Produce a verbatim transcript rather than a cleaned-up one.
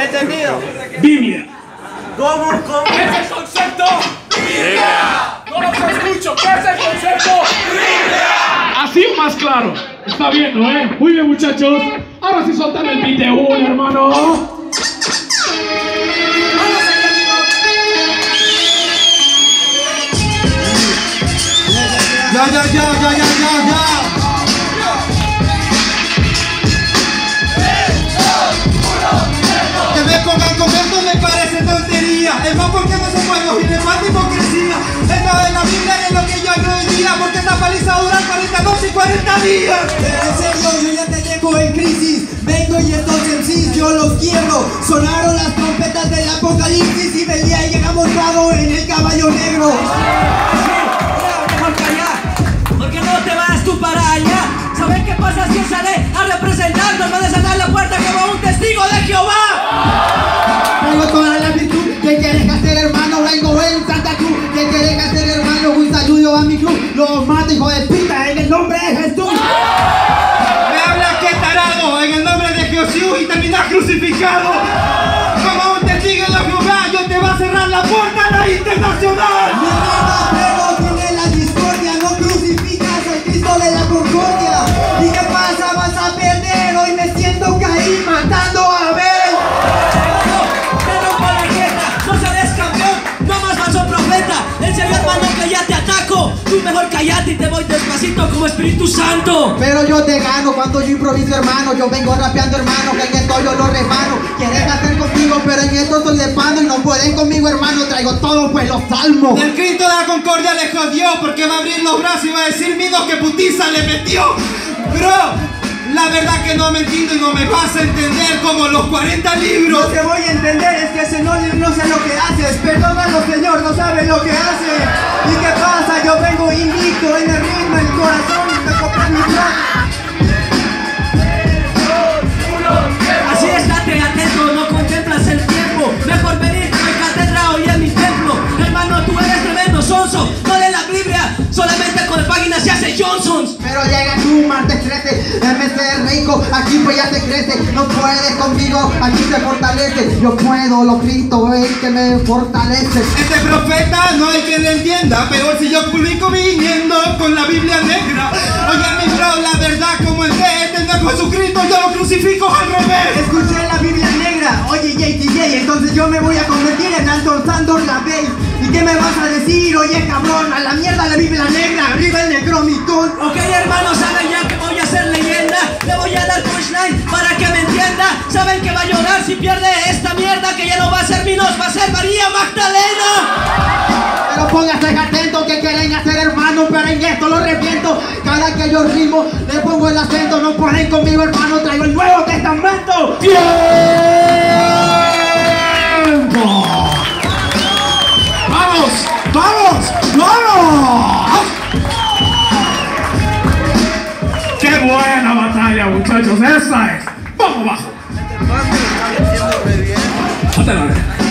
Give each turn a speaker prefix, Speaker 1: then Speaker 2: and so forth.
Speaker 1: Entendido.
Speaker 2: Biblia.
Speaker 1: ¿Cómo? ¿Cómo?
Speaker 3: ¿Qué es el concepto? ¡Biblia! No los escucho. ¿Qué es el concepto? ¡Biblia!
Speaker 2: Así o más claro. Está bien, ¿no, eh? Muy bien, muchachos. Ahora sí soltan el beat de uno, hermano.
Speaker 4: Ya, ya, ya, ya, ya, ya, ya. Que me pongan con esto me parece tontería. Es más porque no se puede y le falta hipocresía. Esto de la Biblia es lo que yo hablo hoy día. Porque esta paliza dura cuarenta noches y cuarenta días. Pero en serio, yo ya te dejo en crisis. Vengo y estos M Cs yo los quiebro. Sonaron las trompetas del apocalipsis y del día llega montado en el caballo negro.
Speaker 1: No te vas tú para allá. ¿Saben qué pasa si sale a representar? Nos van a cerrar la puerta como un testigo de Jehová.
Speaker 4: Tengo toda la virtud. ¿Qué quieres hacer, hermano? Vengo en Santa Cruz. ¿Qué quieres hacer, hermano? Un saludo a mi club. Los mato, hijo de pita, en el nombre de Jesús. Me hablas que tarado, en el nombre de Jesús, y terminas crucificado. Como un testigo de Jehová, yo te va a cerrar la puerta a la internacional. Mi vida, pero tiene la discordia, no crucificas al Cristo de la concordia. ¿Y qué pasa? Vas a perder. Hoy me siento Caín matando a Abel.
Speaker 1: Te rompo la jeta, no serás campeón, no más falso profeta. En serio, hermano, que ya te ataco. Tú mejor callate y te voy despacito como Espíritu Santo.
Speaker 4: Pero yo te gano cuando yo improviso, hermano. Yo vengo rapeando, hermano, que en esto yo lo remano. Quieres hacer conmigo, pero en esto soy de pano. Y no pueden conmigo, hermano, traigo todo pues los salmos. El Cristo de la Concordia le jodió, porque va a abrir los brazos y va a decir, minos que putiza le metió. Bro, la verdad que no me entiendo y no me vas a entender como los cuarenta libros. Lo que voy a entender es que ese no, no sé lo que haces. Perdónalo, Señor, no sabes lo que hace. ¿Y qué pasa? Yo vengo invicto en el ritmo, el corazón y me compré mi plan.
Speaker 1: Así estate atento, no contemplas el tiempo. Mejor venir a mi catedral hoy en mi templo. Hermano, tú eres tremendo sonso. No lees la Biblia, solamente con páginas se hace Johnsons.
Speaker 4: Pero llega tú, martes trece, M C rico, aquí pues ya te crece. No puedes conmigo, aquí te fortalece. Yo puedo, lo Cristo es que me fortalece. Este profeta no hay quien le entienda, pero si yo publico viniendo con la Biblia negra. Oye mi bro, la verdad como el que este no es Jesucristo, yo lo crucifico al revés. Escuché la Biblia negra, oye J T J, entonces yo me voy a convertir en Anton Sandor la Bey. ¿Y qué me vas a decir? Oye cabrón, a la mierda la Biblia negra, arriba el Necronomicon.
Speaker 1: Ok, hermano, saben ya que voy a ser leyenda. Le voy a dar punchline para que me entienda. Saben que va a llorar si pierde esta mierda, que ya no va a ser Minos, va a ser María Magdalena.
Speaker 4: Pero póngase atento que quieren hacer, hermano, pero en esto lo reviento. Cada que yo rimo le pongo el acento. No ponen conmigo, hermano, traigo el Nuevo Testamento.
Speaker 2: ¡Tiempo! ¡Vamos! ¡Vamos! ¡Vamos! ¡Qué buena batalla, muchachos! ¡Esa es! ¡Vamos abajo!
Speaker 1: Este man me está metiendo re bien.
Speaker 2: Póntela.